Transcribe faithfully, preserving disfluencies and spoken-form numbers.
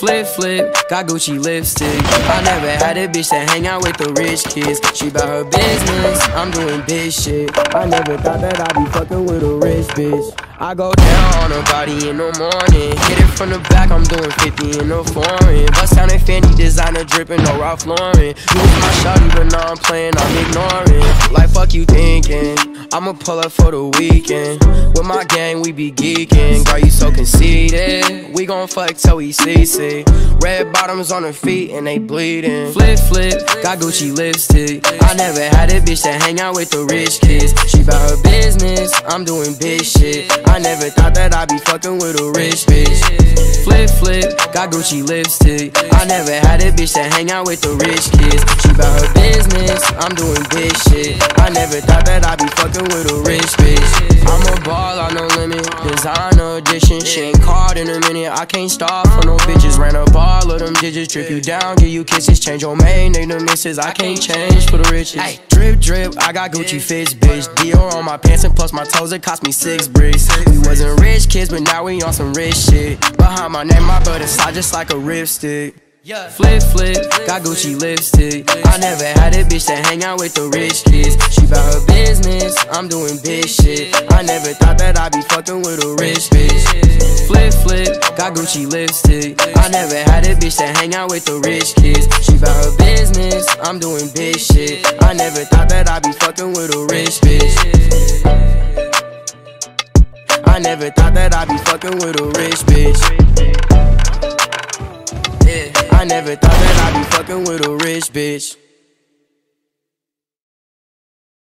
Flip, flip, got Gucci lipstick. I never had a bitch that hang out with the rich kids. She bout her business, I'm doing bitch shit. I never thought that I'd be fucking with a rich bitch. I go down on her body in the morning. Hit it from the back, I'm doing fifty in the foreign. Bust down in Fendi, designer dripping, no Ralph Lauren. You was my shawty, but now I'm playing, I'm ignoring. Like fuck you thinking, I'ma pull up for the weekend. With my gang, we be geeking. Girl, you so conceited. We gon' fuck till we C C. Red bottoms on her feet and they bleeding. Flip, flip, got Gucci lipstick. I never had a bitch that hang out with the rich kids. She bout her business, I'm doing bitch shit. I never thought that I'd be fucking with a rich bitch. Flip, flip, got Gucci lipstick. I never had a bitch that hang out with the rich kids. She bout her business, I'm doing bitch shit. I never thought that I'd be fucking with a rich bitch. I'm a baller, no limit, designer edition. She ain't called in a minute, I can't stop for no bitches. Ran up all of them digits, drip you down, give you kisses. Change your main name to misses, I can't change for the riches. Ay, drip, drip, I got Gucci fits, bitch. Dior on my pants and plus my toes, it cost me six bricks. We wasn't rich kids, but now we on some rich shit. Behind my name, my butt inside just like a ripstick. Flip, flip, got Gucci lipstick. I never had a bitch that hang out with the rich kids. She bout her business, I'm doing bitch shit. I never thought that I'd be fucking with a rich bitch. Flip, flip, got Gucci lipstick. I never had a bitch that hang out with the rich kids. She bout her business, I'm doing bitch shit. I never thought that I'd be fucking with a rich bitch. I never thought that I'd be fucking with a rich bitch. Yeah, I never thought that I'd be fucking with a rich bitch.